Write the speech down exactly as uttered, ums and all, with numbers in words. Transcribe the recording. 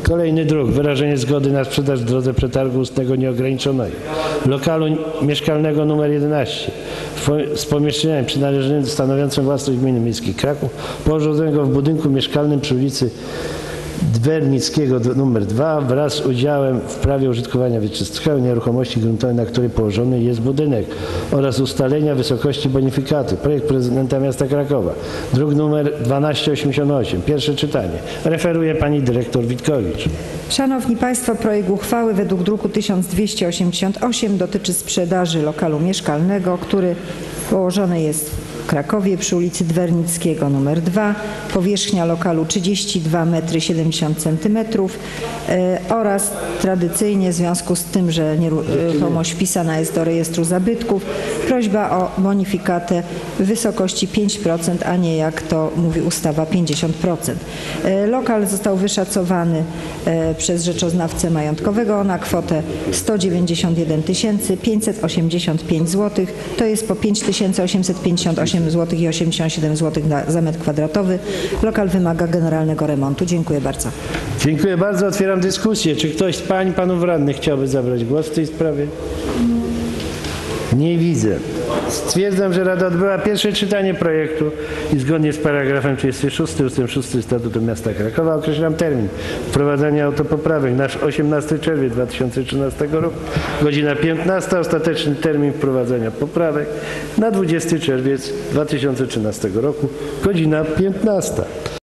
Kolejny druk. Wyrażenie zgody na sprzedaż w drodze przetargu ustnego nieograniczonego lokalu mieszkalnego nr jedenaście z pomieszczeniami przynależnymi stanowiącym własność gminy miejskiej Kraków, położonego w budynku mieszkalnym przy ulicy Dwernickiego numer dwa wraz z udziałem w prawie użytkowania wieczystego nieruchomości gruntowej, na której położony jest budynek, oraz ustalenia wysokości bonifikaty. Projekt prezydenta miasta Krakowa. Druk numer dwanaście osiemdziesiąt osiem. Pierwsze czytanie. Referuje pani dyrektor Witkowicz. Szanowni Państwo, projekt uchwały według druku tysiąc dwieście osiemdziesiąt osiem dotyczy sprzedaży lokalu mieszkalnego, który położony jest w Krakowie przy ulicy Dwernickiego nr dwa, powierzchnia lokalu trzydzieści dwa metry siedemdziesiąt centymetrów e, oraz tradycyjnie w związku z tym, że nieruchomość wpisana jest do rejestru zabytków, prośba o bonifikatę w wysokości pięć procent, a nie jak to mówi ustawa pięćdziesiąt procent. E, lokal został wyszacowany e, przez rzeczoznawcę majątkowego na kwotę sto dziewięćdziesiąt jeden tysięcy pięćset osiemdziesiąt pięć złotych, to jest po pięć tysięcy osiemset pięćdziesiąt osiem złotych i osiemdziesiąt siedem złotych za metr kwadratowy. Lokal wymaga generalnego remontu. Dziękuję bardzo. Dziękuję bardzo. Otwieram dyskusję. Czy ktoś z pań i panów radnych chciałby zabrać głos w tej sprawie? Nie widzę. Stwierdzam, że Rada odbyła pierwsze czytanie projektu i zgodnie z paragrafem trzydziestym szóstym ustęp szósty Statutu Miasta Krakowa określam termin wprowadzania autopoprawek na osiemnastego czerwca dwa tysiące trzynastego roku, godzina piętnasta. Ostateczny termin wprowadzenia poprawek na dwudziestego czerwca dwa tysiące trzynastego roku, godzina piętnasta.